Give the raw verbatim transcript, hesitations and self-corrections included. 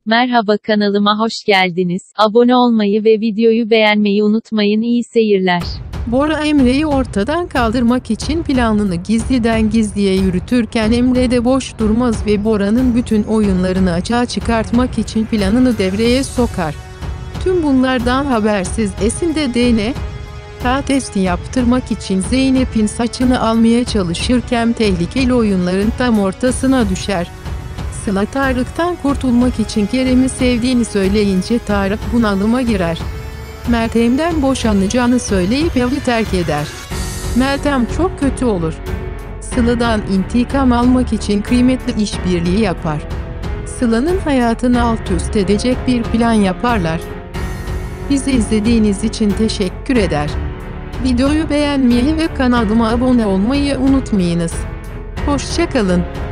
Merhaba, kanalıma hoş geldiniz. Abone olmayı ve videoyu beğenmeyi unutmayın. İyi seyirler. Bora Emre'yi ortadan kaldırmak için planını gizliden gizliye yürütürken Emre de boş durmaz ve Bora'nın bütün oyunlarını açığa çıkartmak için planını devreye sokar. Tüm bunlardan habersiz Esin de D N A testi yaptırmak için Zeynep'in saçını almaya çalışırken tehlikeli oyunların tam ortasına düşer. Sıla Tarık'tan kurtulmak için Kerem'i sevdiğini söyleyince Tarık bunalıma girer. Meltem'den boşanacağını söyleyip evi terk eder. Meltem çok kötü olur. Sıla'dan intikam almak için kıymetli işbirliği yapar. Sıla'nın hayatını alt üst edecek bir plan yaparlar. Bizi izlediğiniz için teşekkür eder. Videoyu beğenmeyi ve kanalıma abone olmayı unutmayınız. Hoşça kalın.